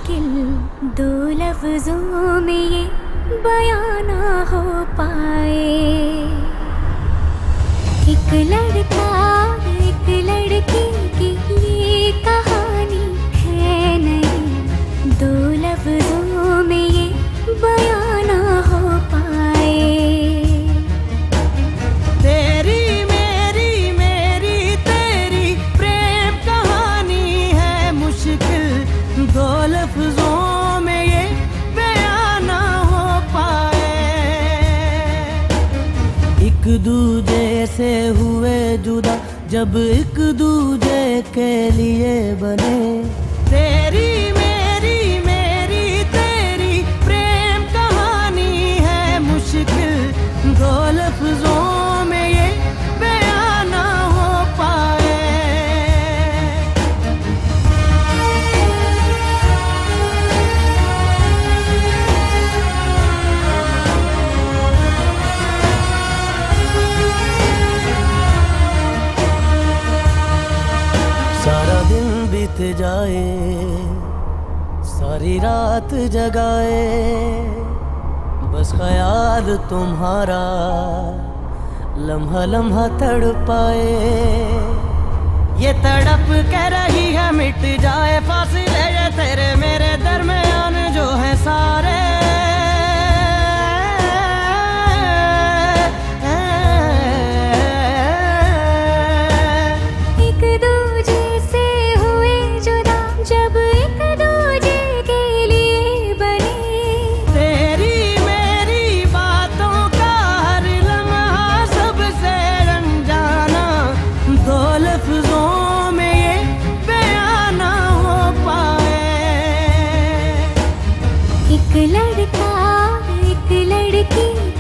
मुश्किल दो लफ्जों में ये बयां ना हो पाए। एक लड़का एक लड़की की ये कहानी है नहीं, दो लफ्जों में ये बयां ना हो पाए। तेरी मेरी मेरी तेरी प्रेम कहानी है मुश्किल, दो लफ्जों में ये बयां ना हो पाए। एक दूजे से हुए जुदा जब एक दूजे के लिए बने। तेरी मेरी मेरी तेरी प्रेम कहानी है मुश्किल, दो लफ्जों में ये बयां ना हो पाए। सारा दिन बीत जाए, सारी रात जगाए, बस ख्याल तुम्हारा लम्हा लम्हा तड़पाए। ये तड़प कह रही है मिट जाए फासले ये तेरे मेरे दरमियान जो है सारे। एक दूजे से हुए जुदा जब एक दूजे के लिए बने। तेरी मेरी बातों का हर लम्हा सबसे अनजाना, दो लफ्जों में ये बयां ना हो पाए। एक लड़का एक लड़की